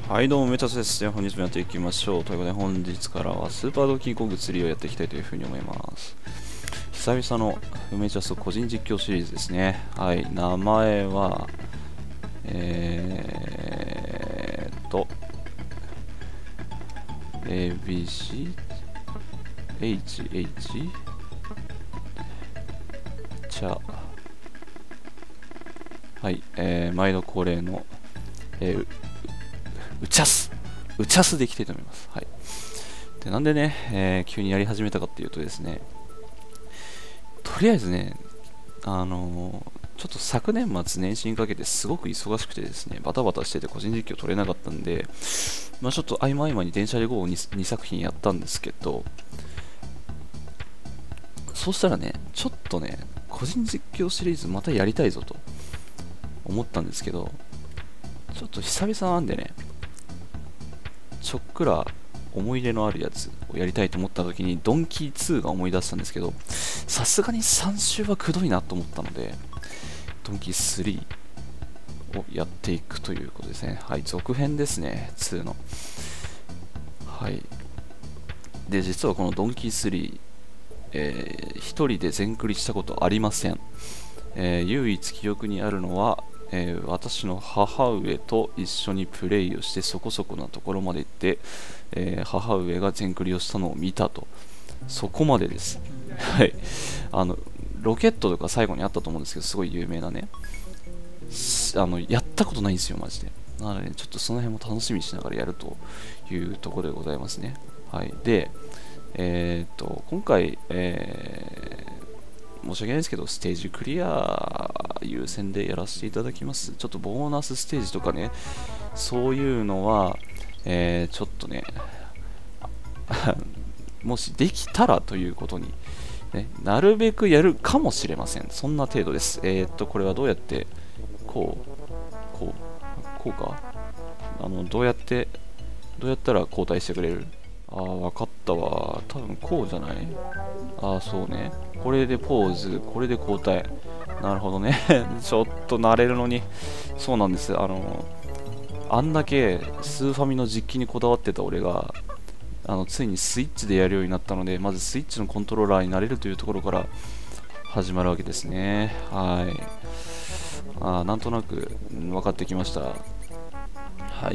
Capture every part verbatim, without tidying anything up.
はい、どうも、メタスです。本日もやっていきましょう。ということで、本日からはスーパードンキーコング釣りをやっていきたいというふうに思います。久々の梅ジャス個人実況シリーズですね。はい、名前は、えーっと、エービーシー、エイチエイチ、チャ、はい、えー、毎度恒例の、えー、うちゃすうちゃすでいきたいと思います。はい。で、なんでね、えー、急にやり始めたかっていうとですね、とりあえずね、あのー、ちょっと昨年末年始にかけてすごく忙しくてですね、バタバタしてて個人実況撮れなかったんで、まあちょっと合間合間に電車で ゴー を 2, にさく品やったんですけど、そうしたらね、ちょっとね、個人実況シリーズまたやりたいぞと思ったんですけど、ちょっと久々なんでね、ちょっくら思い入れのあるやつをやりたいと思った時にドンキーツーが思い出したんですけど、さすがにさん週はくどいなと思ったのでドンキースリーをやっていくということですね。はい、続編ですね、ツーの。はい。で、実はこのドンキースリー、えー、ひとりで全クリしたことありません。えー、唯一記憶にあるのは、えー、私の母上と一緒にプレイをしてそこそこなところまで行って、えー、母上が全クリをしたのを見たと。そこまでです。はい。あの、ロケットとか最後にあったと思うんですけど、すごい有名なね。あの、やったことないんですよ、マジで。なので、ね、ちょっとその辺も楽しみにしながらやるというところでございますね。はい。で、えー、っと、今回、えー申し訳ないですけど、ステージクリア優先でやらせていただきます。ちょっとボーナスステージとかね、そういうのは、えー、ちょっとね、もしできたらということに、ね、なるべくやるかもしれません。そんな程度です。えー、っと、これはどうやって、こう、こう、こうか。あの、どうやって、どうやったら交代してくれる？ああ、わかったわ。多分こうじゃない？ああ、そうね。これでポーズ、これで交代。なるほどね。ちょっと慣れるのに。そうなんです。あの、あんだけスーファミの実機にこだわってた俺が、あの、ついにスイッチでやるようになったので、まずスイッチのコントローラーになれるというところから始まるわけですね。はい。ああ、なんとなく分かってきました。はい。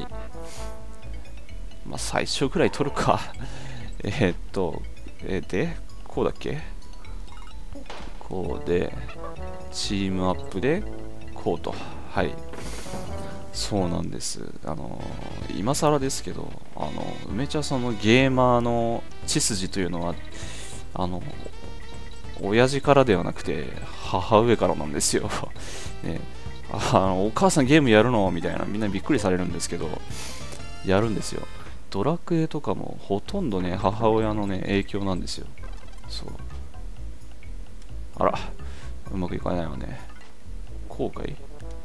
まあ、最初くらい取るか。えーっと、えー、で、こうだっけ？こうで、チームアップで、こうと。はい。そうなんです。あのー、今更ですけど、あの、梅茶さんのゲーマーの血筋というのは、あの、親父からではなくて、母上からなんですよ。ね、あの、お母さんゲームやるのみたいな、みんなびっくりされるんですけど、やるんですよ。ドラクエとかもほとんどね、母親のね、影響なんですよ。そう。あら、うまくいかないわね。後悔？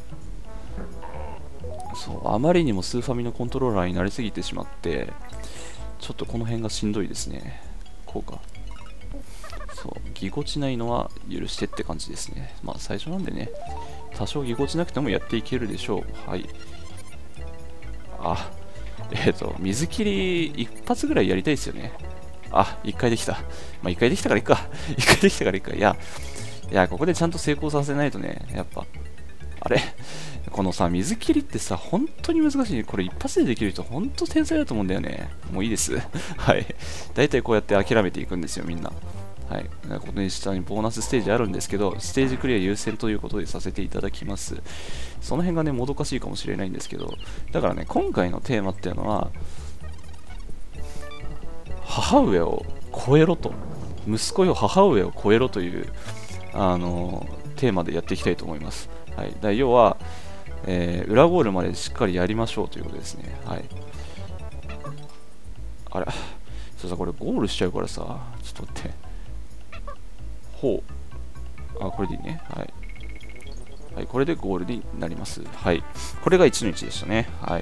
そう、あまりにもスーファミのコントローラーになりすぎてしまって、ちょっとこの辺がしんどいですね。こうか。そう、ぎこちないのは許してって感じですね。まあ最初なんでね、多少ぎこちなくてもやっていけるでしょう。はい。あ、えっ、ー、と、水切り一発ぐらいやりたいですよね。あ、一回できた。まあ、一回できたからいいか。一回できたからいいか。いや、いや、ここでちゃんと成功させないとね、やっぱ、あれこのさ、水切りってさ、本当に難しいね。これ一発でできる人、本当天才だと思うんだよね。もういいです。はい。大体こうやって諦めていくんですよ、みんな。はい。ここに下にボーナスステージあるんですけど、ステージクリア優先ということでさせていただきます。その辺がね、もどかしいかもしれないんですけど、だからね、今回のテーマっていうのは、母上を超えろと。息子よ、母上を超えろという、あのー、テーマでやっていきたいと思います。はい。だ要は、えー、裏ゴールまでしっかりやりましょうということですね。はい。あれ、そうさ、これゴールしちゃうからさ、ちょっと待って。ほう。あ、これでいいね。はい。はい、これでゴールになります。はい。これがいちのいちでしたね。はい。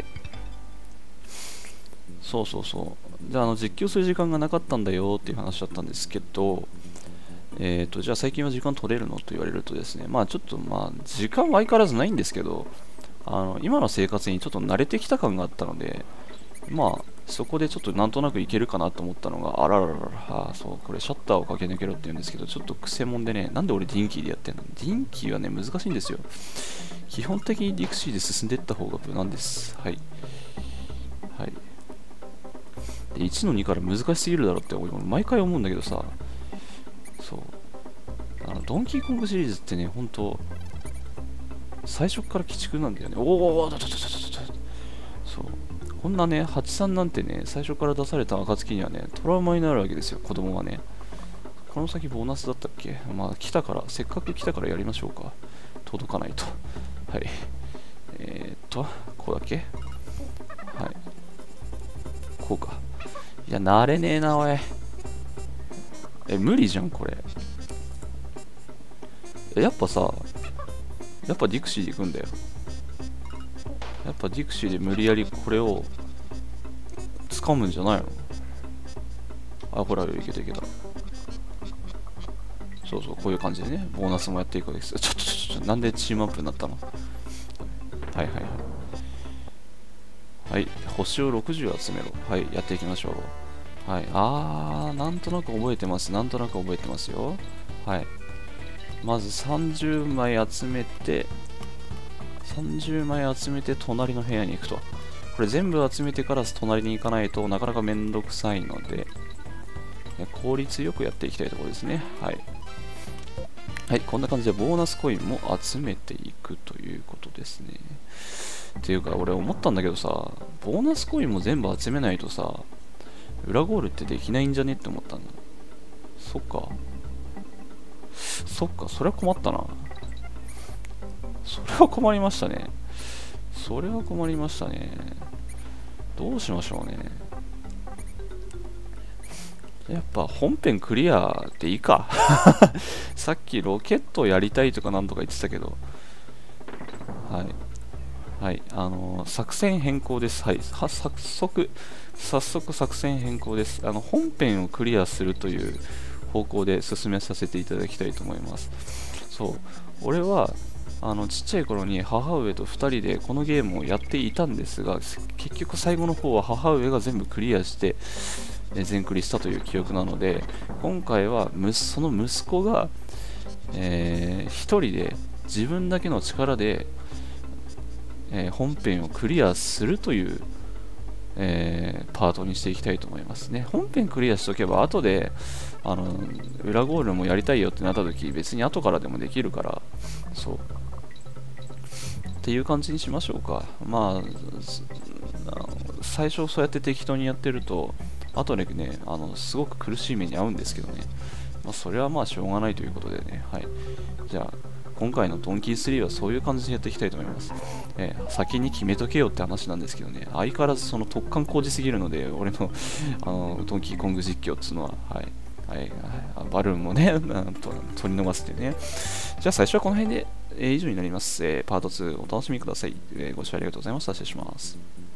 そうそうそう。じゃあ、あの、実況する時間がなかったんだよっていう話だったんですけど、えっと、じゃあ最近は時間取れるのと言われるとですね、まあちょっとまあ、時間は相変わらずないんですけど、 あの今の生活にちょっと慣れてきた感があったので、まあそこでちょっとなんとなくいけるかなと思ったのが、あらららら、あそうこれシャッターを駆け抜けろって言うんですけど、ちょっとクセモンでね、なんで俺ディンキーでやってんの？ディンキーはね難しいんですよ。基本的にディクシーで進んでいった方が無難です。はいはい。でいちのにから難しすぎるだろって俺毎回思うんだけどさ、そうあのドンキーコングシリーズってね、ほんと最初から鬼畜なんだよね。おおお、そうこんなね、はちさんなんてね、最初から出された暁にはね、トラウマになるわけですよ、子供はね。この先ボーナスだったっけ？まあ来たから、せっかく来たからやりましょうか。届かないと。はい。えー、っと、こうだっけ？はい。こうか。いや、慣れねえな、おい。え、無理じゃん、これ。え、やっぱさ、やっぱディクシーで行くんだよ。やっぱディクシーで無理やりこれを掴むんじゃないの？あ、ほら、いけたいけた。そうそう、こういう感じでね、ボーナスもやっていくわけです。ちょっとちょっと、なんでチームアップになったの？はいはいはい。はい、星をろくじゅう集めろ。はい、やっていきましょう。はい、あー、なんとなく覚えてます。なんとなく覚えてますよ。はい。まずさんじゅうまい集めて、さんじゅうまい集めて隣の部屋に行くと。これ全部集めてから隣に行かないとなかなかめんどくさいので、効率よくやっていきたいところですね。はい。はい、こんな感じでボーナスコインも集めていくということですね。っていうか、俺思ったんだけどさ、ボーナスコインも全部集めないとさ、裏ゴールってできないんじゃねって思ったんだ。そっか。そっか、それは困ったな。それは困りましたね。それは困りましたね。どうしましょうね。やっぱ本編クリアでいいか。さっきロケットやりたいとかなんとか言ってたけど。はい。はい。あのー、作戦変更です。はい。は、早速、早速作戦変更です。あの、本編をクリアするという方向で進めさせていただきたいと思います。そう。俺は、あのちっちゃい頃に母上とふたりでこのゲームをやっていたんですが、結局最後の方は母上が全部クリアして全クリしたという記憶なので、今回はその息子が、えー、ひとりで自分だけの力で、えー、本編をクリアするという、えー、パートにしていきたいと思いますね。本編クリアしておけば後であの裏ゴールもやりたいよってなった時、別に後からでもできるから、そうっていう感じにしましょうか。まあ最初そうやって適当にやってると後でね、あのすごく苦しい目に遭うんですけどね、まあ、それはまあしょうがないということでね。はい、じゃあ今回のドンキースリーはそういう感じでやっていきたいと思います。えー、先に決めとけよって話なんですけどね、相変わらずその突貫工事すぎるので、俺のあのドンキーコング実況っていうのは、はいはい、バルーンもね、取り逃すっていうね。じゃあ最初はこの辺で、えー、以上になります。えー、パートツーお楽しみください。えー、ご視聴ありがとうございました。失礼します。